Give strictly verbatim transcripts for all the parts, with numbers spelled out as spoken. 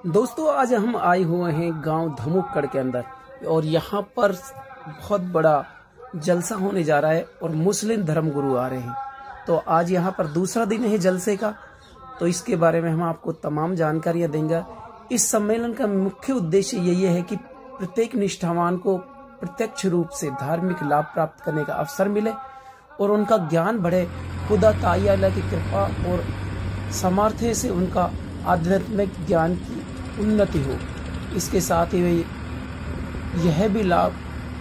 दोस्तों आज हम आए हुए हैं गांव धमुक्कड़ के अंदर और यहाँ पर बहुत बड़ा जलसा होने जा रहा है और मुस्लिम धर्मगुरु आ रहे हैं। तो आज यहाँ पर दूसरा दिन है जलसे का, तो इसके बारे में हम आपको तमाम जानकारियाँ देंगे। इस सम्मेलन का मुख्य उद्देश्य यही है कि प्रत्येक निष्ठावान को प्रत्यक्ष रूप से धार्मिक लाभ प्राप्त करने का अवसर मिले और उनका ज्ञान बढ़े, खुदा ताई की कृपा और सामर्थ्य से उनका आध्यात्मिक ज्ञान की उन्नति हो। इसके साथ ही यह भी लाभ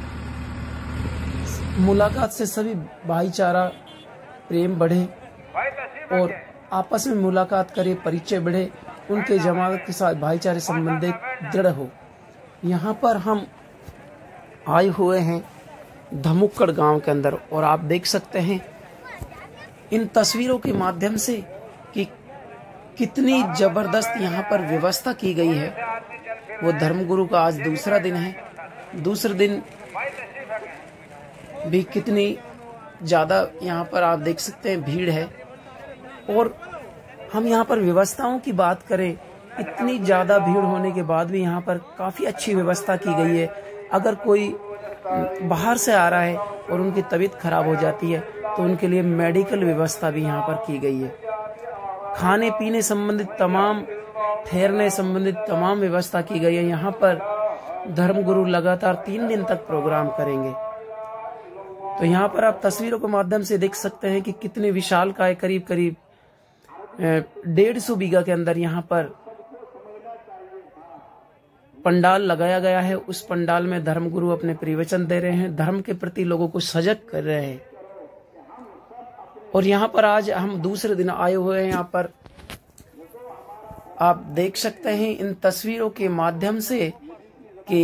मुलाकात से सभी भाईचारा प्रेम बढ़े और आपस में मुलाकात करे, परिचय बढ़े, उनके जमात के साथ भाईचारे संबंध दृढ़ हो। यहाँ पर हम आए हुए हैं धमुक्कड़ गांव के अंदर और आप देख सकते हैं इन तस्वीरों के माध्यम से कि कितनी जबरदस्त यहाँ पर व्यवस्था की गई है। वो धर्मगुरु का आज दूसरा दिन है, दूसरे दिन भी कितनी ज़्यादा यहाँ पर आप देख सकते हैं भीड़ है। और हम यहाँ पर व्यवस्थाओं की बात करें, इतनी ज़्यादा भीड़ होने के बाद भी यहाँ पर काफ़ी अच्छी व्यवस्था की गई है। अगर कोई बाहर से आ रहा है और उनकी तबीयत खराब हो जाती है तो उनके लिए मेडिकल व्यवस्था भी यहाँ पर की गई है। खाने पीने संबंधित तमाम, ठहरने संबंधित तमाम व्यवस्था की गई है। यहाँ पर धर्मगुरु लगातार तीन दिन तक प्रोग्राम करेंगे। तो यहाँ पर आप तस्वीरों के माध्यम से देख सकते हैं कि कितने विशालकाय, करीब करीब डेढ़ सौ बीघा के अंदर यहाँ पर पंडाल लगाया गया है। उस पंडाल में धर्मगुरु अपने प्रवचन दे रहे हैं, धर्म के प्रति लोगों को सजग कर रहे हैं। और यहाँ पर आज हम दूसरे दिन आए हुए हैं। यहाँ पर आप देख सकते हैं इन तस्वीरों के माध्यम से कि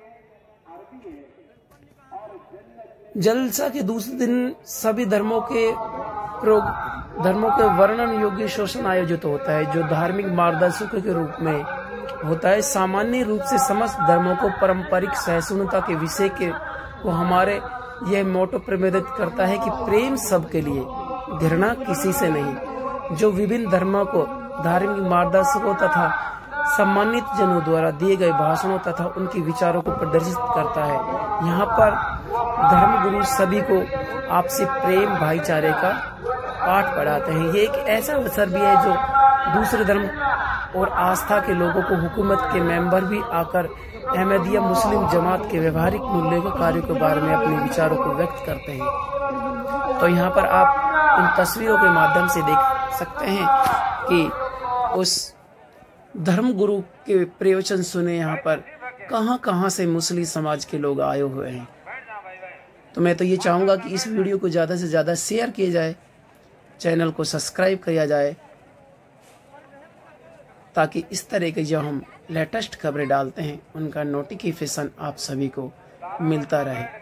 जलसा के दूसरे दिन सभी धर्मों के धर्मों के वर्णन योग्य शोषण आयोजित होता है, जो धार्मिक मार्गदर्शकों के रूप में होता है। सामान्य रूप से समस्त धर्मों को पारंपरिक सहिष्णुता के विषय के को हमारे यह मोटो प्रबोधित करता है कि प्रेम सबके लिए, घृणा किसी से नहीं, जो विभिन्न धर्मों को धार्मिक मार्गदर्शकों तथा सम्मानित जनों द्वारा दिए गए भाषणों तथा उनके विचारों को प्रदर्शित करता है। यहाँ पर धर्मगुरु सभी को आपसी प्रेम भाईचारे का पाठ पढ़ाते हैं। ये एक ऐसा अवसर भी है जो दूसरे धर्म और आस्था के लोगों को हुकूमत के मेंबर भी आकर अहमदिया मुस्लिम जमात के व्यवहारिक मूल्यों के कार्यों के बारे में अपने विचारों को व्यक्त करते हैं। तो यहाँ पर आप इन तस्वीरों के माध्यम से देख सकते हैं कि उस धर्मगुरु के प्रवचन सुने यहाँ पर कहां कहां से मुस्लिम समाज के लोग आए हुए हैं। तो मैं तो ये चाहूँगा कि इस वीडियो को ज़्यादा से ज़्यादा शेयर किया जाए, चैनल को सब्सक्राइब किया जाए, ताकि इस तरह के जो हम लेटेस्ट खबरें डालते हैं उनका नोटिफिकेशन आप सभी को मिलता रहे।